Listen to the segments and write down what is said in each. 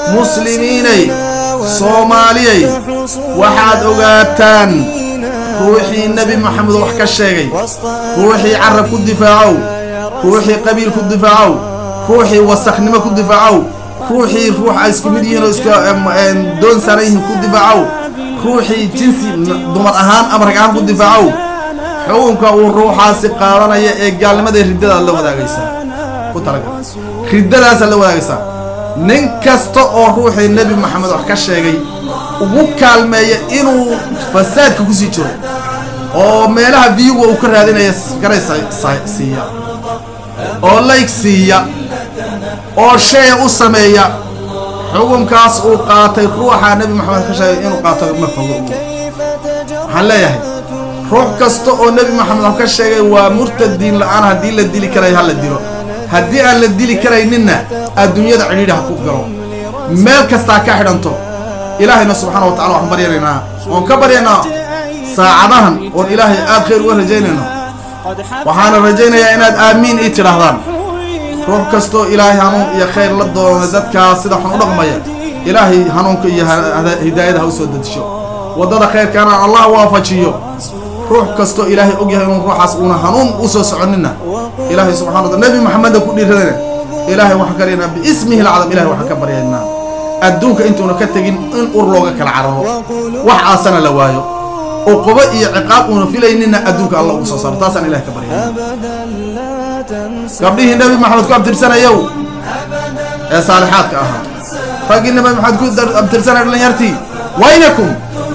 muslimiinay soomaaliyay waxaad ogaataan ruuxii nabi maxamed wax ka sheegay ruuxii carab ku difaacow ruuxii qabiil ku difaacow ruuxii wasakhnimo ku difaacow ruuxii ruux ay isku mid yihiin oo iska doon saarayhin ku difaacow ruuxii jinsi dumar ahaan ama rag ahaan ku difaacow xukunka uu ruuxaasi qaadanaya ee gaalnimada riddada la wadaagaysa ku talagal riddadaas la wadaagaysa nin kasta oo ruuxii nabi maxamed wax ka sheegay ugu kaalmeeya inuu fasaadka ku sii jiro oo meelaha view uu ka raadinaya garaysa siiya oo like siiya oo shay u sameeya xukunkaas uu qaatay ruuxa nabi maxamed ka sheegay inuu qaato ma fogo waxaan leeyahay ruux kasta oo nabi maxamed wax ka sheegay waa murtadiin la'aan haddii la dili karay ha la dilo haddii aan la dili karayninna adduunyada cidhiidha ku galo meel kastaa ka xidhanto ilaahayna subxaanahu wa ta'ala waxaan baryaynaa oon ka baryaynaa saacadahan oon ilaahay aad khayr uga rajaynayno waxaana rajaynayaa inaad aamiin ii tidhaahdaan ruux kastoo ilaahay hanuun iyo khayr la doono dadkaas sida xun u dhaqmaya ilaahay hanuunka iyo hidaayada ha u soo dedisho waddada khayrkaana allah waafajiyo ruux kastoo ilaahay og yahay inuu ruuxaas uuna hanuun u soo soconina ilaahay subxaanahu wa ta'ala nabi maxamedna ku dhiiradana ilaahay waxaan ka baryaynaa biismihi alcadam ilaahay waxaan ka baryaynaa adduunka intuuna ka tegin in ur looga kala cararo wax aasana la waayo uquba iyo ciqaab uuna filaynina adduunka allah ugu soo saaro taasaan ilaahay ka baryaynaa gabdhihii nabi maxamed ku abtirsanayow ee saalixaadka ahaa raggii nabi maxamed ku abtirsanaya dhalinyartii waynakum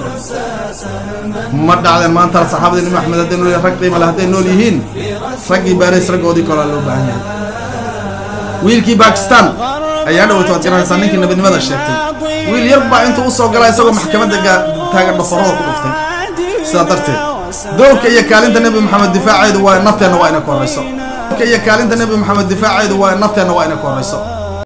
ma dhacdeen maanta saxaabadii nabi maxamed hadday nool rag qiimo leh hadday nool yihiin raggii baaris raggoodii kalaa loo baahan yahay wiilkii Pakistan ayaa dhawayto waad garanaysaa ninkii nabadnimada sheegtay wiil yar baa intuu u soo galay isagoo maxkamadda taagan dhafarada ku dhuftay sidaa darteed dowrka iyo kaalinta nabi maxamed difaaceedu waa nafteena waa ina ku horeyso dowrka iyo kaalinta nabi maxamed difaaceedu waa nafteena waa ina ku horeyso